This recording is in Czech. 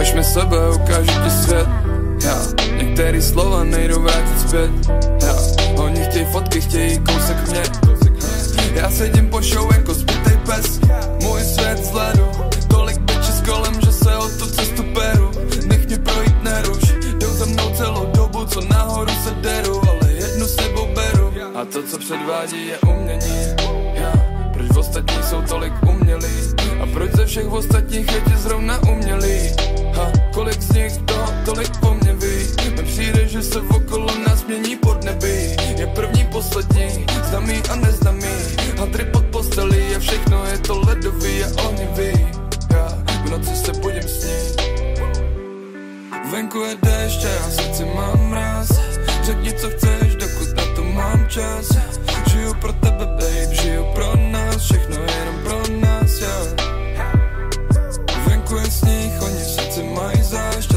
Ukaž mi sebe, ukážu ti svět. Některý slova nejdou vrátit zpět. Oni chtějí fotky, chtějí kousek mě. Já sedím po show jako zbytej pes. Můj svět z ledu, tolik bitches kolem, že se o tu cestu peru. Nech mě projít, neruš, jdou za mnou celou dobu, co nahoru se deru, ale jednu sebou beru. A to, co předvádí, je umění. Proč ostatní jsou tolik umělí? A proč ze všech ostatních je ti zrovna umělý? Kolik z nich toho tolik po mně ví? Mně přijde, že se okolo nás mění podnebí. Je první, poslední, známý a neznámý. Hadry pod postelí a všechno je to ledový a ohnivý. V noci se budím snít. Venku je déšť a já srdci mám mráz. Řekni, co chceš, dokud na to mám čas. Žiju pro tebe, babe, žiju pro nás. Všechno jenom pro nás, Venku je sníh, oni v srdci mají zášť.